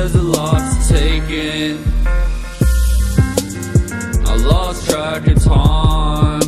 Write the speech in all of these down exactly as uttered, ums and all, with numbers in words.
there's a lot to take in. I lost track of time,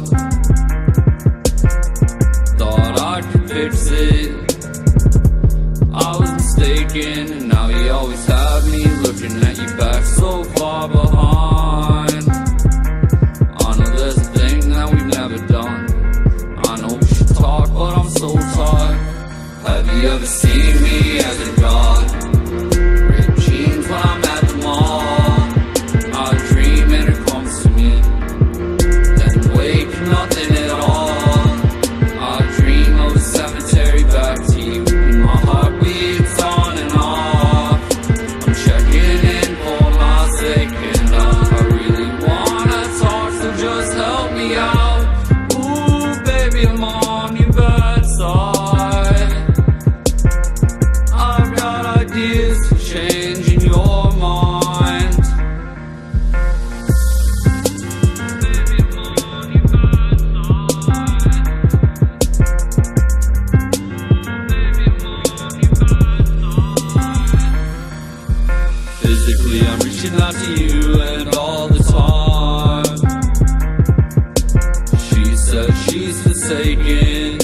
thought I could fix it. I was mistaken, and now you always have me looking at you back so far behind. I know there's a thing that we've never done. I know we should talk, but I'm so tired. Have you ever seen me as a god? Ripped jeans when I'm at the mall. I dream and it comes to me, then wake, nothing at all. I dream of a cemetery back to you, and my heart beats on and off. I'm checking in for my second up. I really wanna talk, so just help me out. Ooh, baby, I'm on your bad side. I've got ideas for changing your mind. Baby, I'm on your bad side. Baby, I'm on your bad side. Physically, I'm reaching out to you and all the time. She said she's forsaken.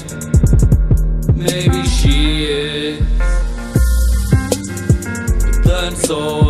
Maybe she is, but then so